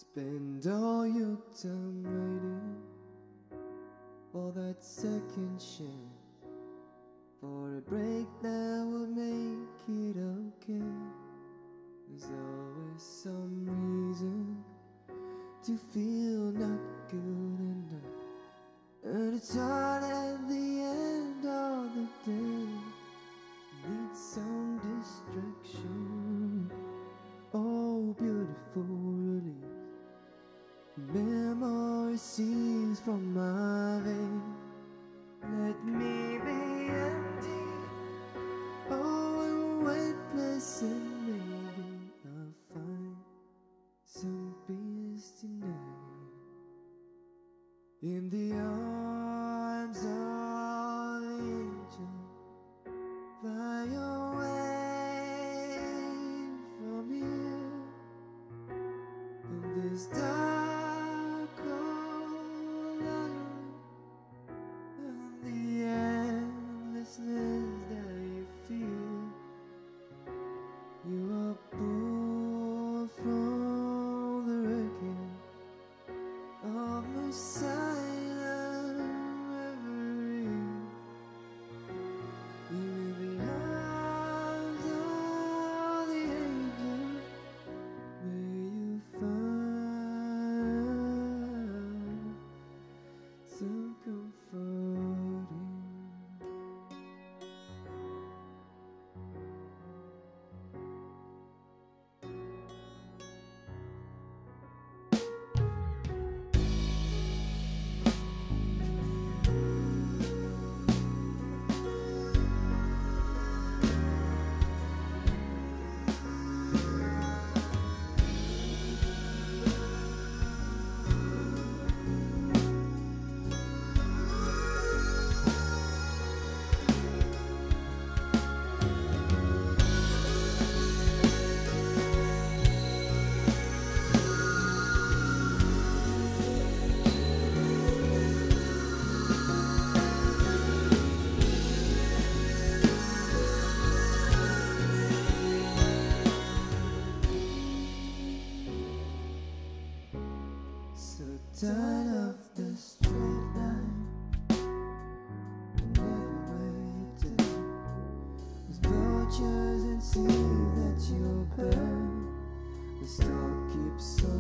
Spend all your time waiting for that second chance, for a break that would make it okay. There's always some reason to feel not good enough, and it's hard at the end of the day. Need some distraction. Oh, beautiful release. Memory seems from my veins. Let me be empty. Oh, and weightless, and maybe I'll find some peace tonight in the arms of the angel. Fly away from here, from this dark cold island, and the endlessness that you feel. You are born from the wreckage of my silent reverie. You in the arms of the angel, may you find some comforting. So tired of the straight line and everywhere you turn, there's vultures and see that you'll burn. The star keeps on